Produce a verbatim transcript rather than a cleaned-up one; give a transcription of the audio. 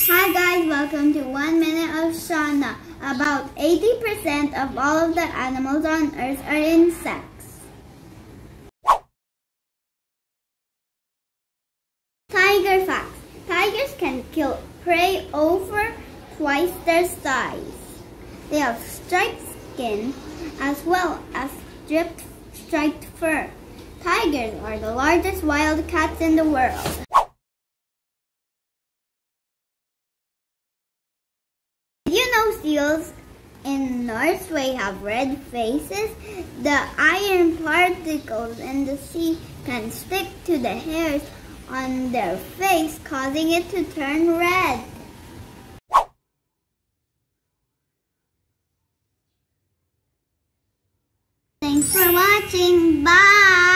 Hi guys, welcome to one minute of Shawna. About eighty percent of all of the animals on earth are insects. Tiger facts. Tigers can kill prey over twice their size. They have striped skin as well as striped, striped fur. Tigers are the largest wild cats in the world. Did you know seals in Norway have red faces? The iron particles in the sea can stick to the hairs on their face, causing it to turn red. Thanks for watching. Bye!